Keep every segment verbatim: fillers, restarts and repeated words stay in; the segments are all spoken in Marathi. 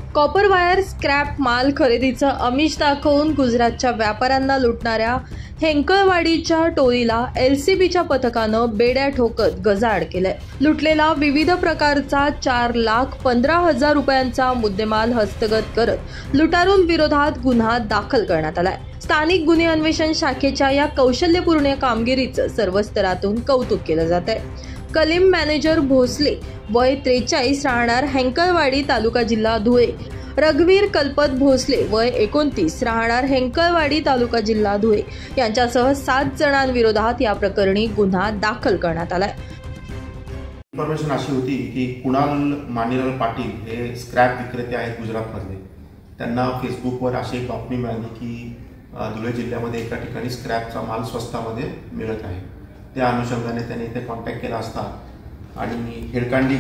कॉपर वायर स्क्रॅप माल खरेदीचं आमिष दाखवून गुजरातच्या व्यापाऱ्यांना लुटणाऱ्या हेंकळवाडीच्या टोळीला एलसीबीच्या पथकानं बेड्या ठोकत गजाआड केलंय। लुटलेला विविध प्रकारचा चार लाख पंधरा हजार रुपयांचा मुद्देमाल हस्तगत करत लुटारूंविरोधात गुन्हा दाखल करण्यात आलाय। स्थानिक गुन्हे अन्वेषण शाखेच्या या कौशल्यपूर्ण कामगिरीचं सर्व स्तरातून कौतुक केलं जातंय। कलीम मॅनेजर भोसले वय त्रेचाळीस राहणार हेंकळवाडी तालुका जिल्हा धुळे, रघुवीर कल्पत भोसले वय एकोणतीस राहणार हेंकळवाडी तालुका जिल्हा धुळे यांच्यासह सात जणांविरोधात या प्रकरणी गुन्हा दाखल करण्यात आलाय। इन्फॉर्मेशन अशी होती की कुणाल मानिलाल पाटील हे स्क्रॅप विक्रेते आहेत गुजरातमधले। त्यांना फेसबुकवर अशी एक बातमी मिळाली की धुळे जिल्ह्यामध्ये एका ठिकाणी स्क्रॅपचा माल स्वस्तामध्ये मिळत आहे। त्या अनुषंगाने त्यांनी इथे कॉन्टॅक्ट केला असता आणि हेडकांडी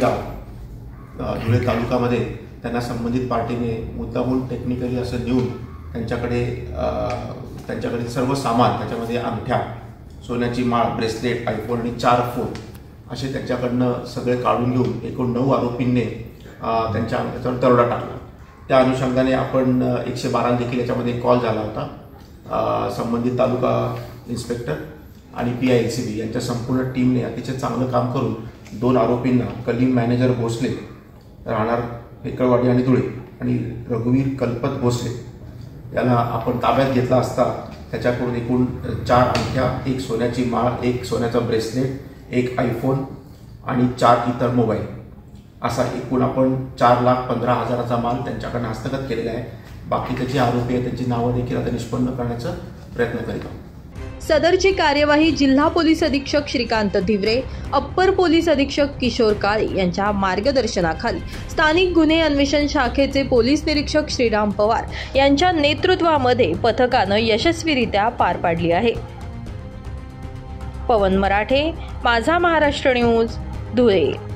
गाव धुळे तालुक्यामध्ये त्यांना संबंधित पार्टीने मुद्दामून टेक्निकली असं देऊन त्यांच्याकडे त्यांच्याकडे सर्व सामान, त्याच्यामध्ये अंगठ्या, सोन्याची माळ, ब्रेसलेट, आयफोन आणि चार फोन असे त्यांच्याकडनं सगळे काढून घेऊन एकूण नऊ आरोपींनी त्यांच्या त्याच्यावर दरोडा टाकला। त्या अनुषंगाने आपण एकशे बारा देखील याच्यामध्ये कॉल झाला होता। संबंधित तालुका इन्स्पेक्टर आणि P I L C B यांच्या संपूर्ण टीमने अतिशय चांगलं काम करून दोन आरोपींना कलीम मॅनेजर भोसले राहणार हेंकळवाडी आणि धुळे आणि रघुवीर कल्पत भोसले याला आपण ताब्यात घेतला असता त्याच्याकडून एकूण चार अंगठ्या, एक सोन्याची माळ, एक सोन्याचा ब्रेसलेट, एक आयफोन आणि चार इतर मोबाईल असा एकूण आपण चार लाख पंधरा हजाराचा माल त्यांच्याकडनं हस्तगत केलेला आहे। बाकी त्याची आरोपी आहे त्यांची नावं देखील आता निष्पन्न करण्याचा प्रयत्न करीत आहोत। सदरची कार्यवाही जिल्हा पोलीस अधीक्षक श्रीकांत धिवरे, अप्पर पोलीस अधीक्षक किशोर काळे यांच्या मार्गदर्शनाखाली स्थानिक गुन्हे अन्वेषण शाखेचे पोलीस निरीक्षक श्रीराम पवार यांच्या नेतृत्वामध्ये पथकानं यशस्वीरित्या पार पाडली आहे। पवन मराठे, माझा महाराष्ट्र न्यूज, धुळे।